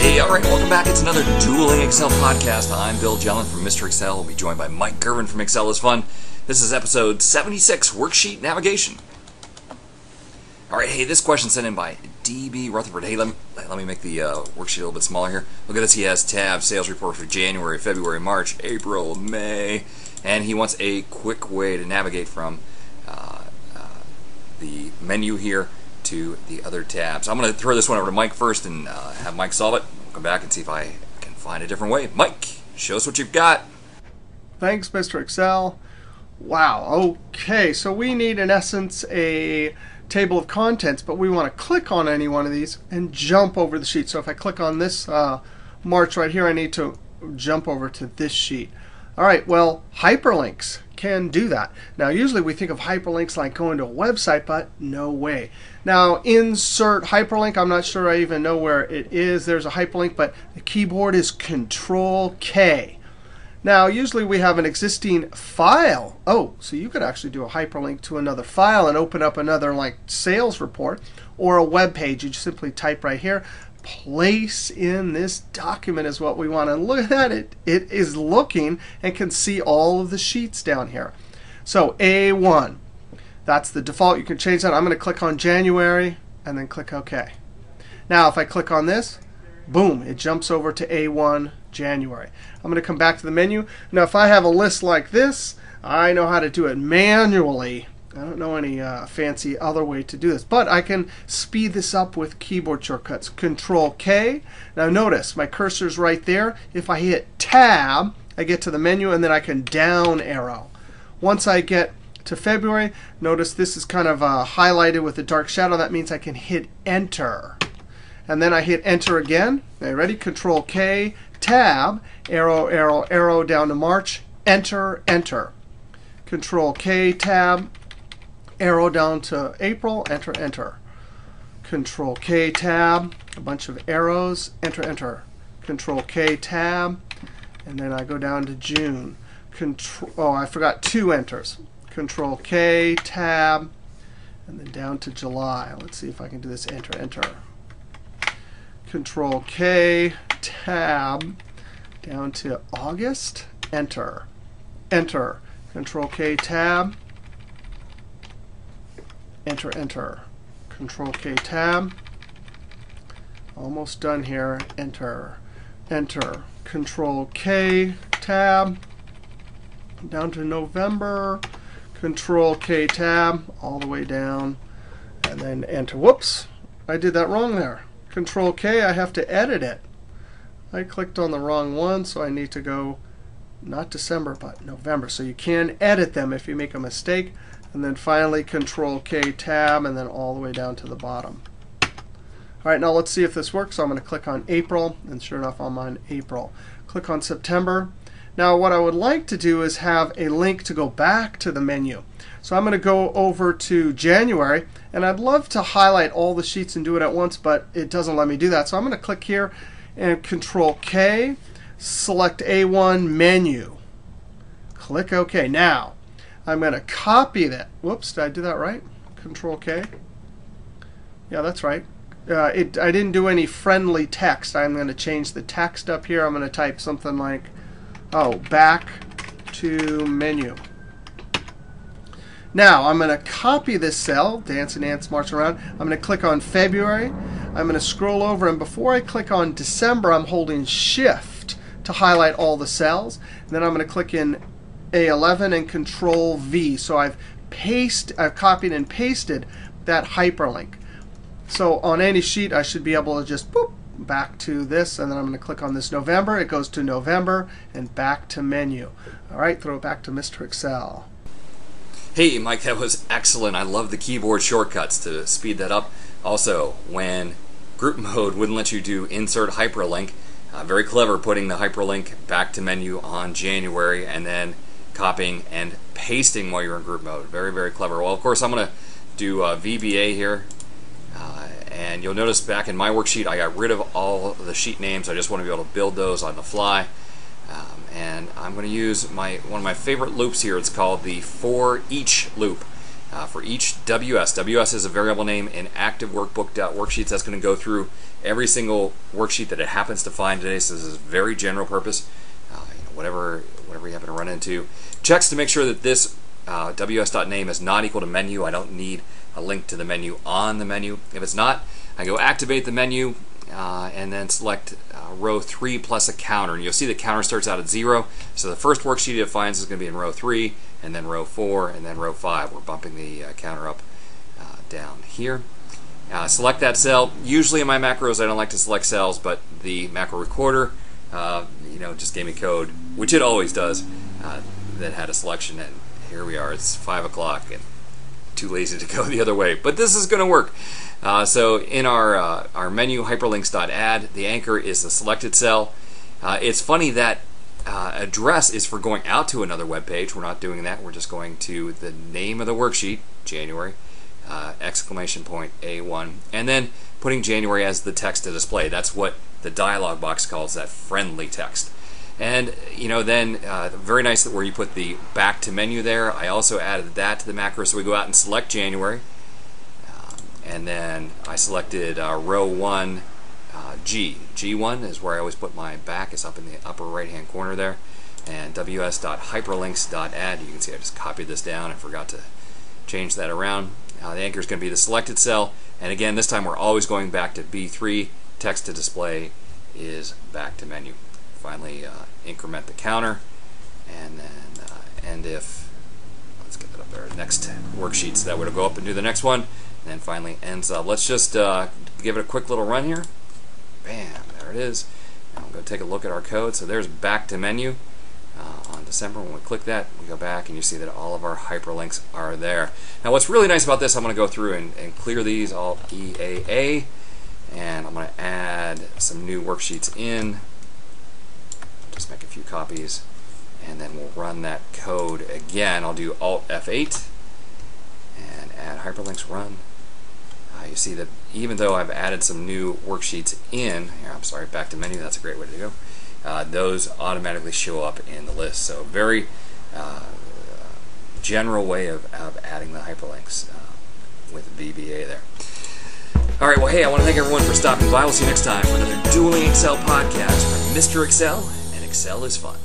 Hey, alright, welcome back. It's another Dueling Excel podcast. I'm Bill Jellin from Mr. Excel. We'll be joined by Mike Girvin from Excel is Fun. This is episode 76, Worksheet Navigation. Alright, hey, this question sent in by DB Rutherford Ailin. Let me make the worksheet a little bit smaller here. Look at this, he has tabs, sales report for January, February, March, April, May, and he wants a quick way to navigate from the menu here to the other tabs. I'm going to throw this one over to Mike first and have Mike solve it. We'll come back and see if I can find a different way. Mike, show us what you've got. Thanks, Mr. Excel. Wow, okay, so we need in essence a table of contents, but we want to click on any one of these and jump over the sheet. So if I click on this March right here, I need to jump over to this sheet. All right, well, hyperlinks can do that. Now, usually we think of hyperlinks like going to a website, but no way. Now, insert hyperlink. I'm not sure I even know where it is. There's a hyperlink, but the keyboard is Control-K. Now, usually we have an existing file. Oh, so you could actually do a hyperlink to another file and open up another like sales report or a web page. You just simply type right here. Place in this document is what we want. And look at that. It is looking and can see all of the sheets down here. So A1, that's the default. You can change that. I'm going to click on January and then click OK. Now, if I click on this, boom, it jumps over to A1 January. I'm going to come back to the menu. Now, if I have a list like this, I know how to do it manually. I don't know any fancy other way to do this, but I can speed this up with keyboard shortcuts. Control-K. Now notice my cursor's right there. If I hit Tab, I get to the menu, and then I can down arrow. Once I get to February, notice this is kind of highlighted with a dark shadow. That means I can hit Enter. And then I hit Enter again. Are you ready? Control-K, Tab, arrow, arrow, arrow down to March, Enter, Enter. Control-K, Tab, arrow down to April, Enter, Enter. Control-K, Tab, a bunch of arrows, Enter, Enter. Control-K, Tab, and then I go down to June. Oh, I forgot 2 enters. Control-K, Tab, and then down to July. Let's see if I can do this. Enter, Enter. Control-K, Tab, down to August, Enter, Enter. Control-K, Tab, Enter, Enter. Control-K, Tab. Almost done here. Enter, Enter. Control-K, Tab. Down to November. Control-K, Tab. All the way down. And then Enter. Whoops, I did that wrong there. Control-K, I have to edit it. I clicked on the wrong one, so I need to go not December, but November. So you can edit them if you make a mistake. And then finally, Control-K, Tab, and then all the way down to the bottom. All right, now let's see if this works. So I'm going to click on April, and sure enough, I'm on April. Click on September. Now, what I would like to do is have a link to go back to the menu. So I'm going to go over to January, and I'd love to highlight all the sheets and do it at once, but it doesn't let me do that. So I'm going to click here and Control-K, select A1 Menu. Click OK. Now, I'm going to copy that. Whoops, did I do that right? Control-K. Yeah, that's right. I didn't do any friendly text. I'm going to change the text up here. I'm going to type something like, oh, back to menu. Now, I'm going to copy this cell, dancing ants marching around. I'm going to click on February. I'm going to scroll over, and before I click on December, I'm holding Shift to highlight all the cells. And then I'm going to click in A11 and Control-V. So I've copied and pasted that hyperlink. So on any sheet, I should be able to just boop back to this, and then I'm going to click on this November. It goes to November and back to menu. All right, throw it back to Mr. Excel. Hey, Mike, that was excellent. I love the keyboard shortcuts to speed that up. Also, when group mode wouldn't let you do insert hyperlink, very clever putting the hyperlink back to menu on January and then copying and pasting while you're in group mode. Very, very clever. Well, of course, I'm going to do VBA here. And you'll notice back in my worksheet, I got rid of all the sheet names. I just want to be able to build those on the fly. And I'm going to use one of my favorite loops here. It's called the for each loop. for each WS is a variable name in active workbook.worksheets. That's going to go through every single worksheet that it happens to find today. So this is very general purpose. Whatever you happen to run into. Checks to make sure that this ws.name is not equal to menu. I don't need a link to the menu on the menu. If it's not, I go activate the menu and then select row 3 plus a counter. And you'll see the counter starts out at 0. So the first worksheet it finds is going to be in row 3, and then row 4, and then row 5. We're bumping the counter up down here. Select that cell. Usually in my macros I don't like to select cells, but the macro recorder just gave me code, which it always does, that had a selection, and here we are. It's 5 o'clock and too lazy to go the other way, but this is going to work. So in our menu, hyperlinks.add, the anchor is the selected cell. It's funny that address is for going out to another web page. We're not doing that. We're just going to the name of the worksheet, January, exclamation point A1, and then putting January as the text to display. That's what the dialog box calls that friendly text. And then very nice that where you put the back to menu there. I also added that to the macro, so we go out and select January, and then I selected row 1, G1 is where I always put my back. It's up in the upper right hand corner there, and ws.hyperlinks.add. You can see I just copied this down and forgot to change that around. The anchor is going to be the selected cell, and again this time we're always going back to B3. Text to display is back to menu. Finally increment the counter, and then end if. Let's get that up there. Next worksheet, so that would go up and do the next one, and then finally ends up. Let's just give it a quick little run here. Bam, there it is. Now I'm going to take a look at our code. So there's back to menu on December. When we click that, we go back and you see that all of our hyperlinks are there. Now what's really nice about this, I'm going to go through and clear these, all EAA, and I'm going to add some new worksheets in. Just make a few copies, and then we'll run that code again. I'll do Alt F8 and add hyperlinks, run. You see that even though I've added some new worksheets in here, I'm sorry, back to menu, that's a great way to go, those automatically show up in the list. So very general way of adding the hyperlinks with VBA there. All right, well, hey, I want to thank everyone for stopping by. We'll see you next time for another Dueling Excel podcast from Mr. Excel, and Excel is fun.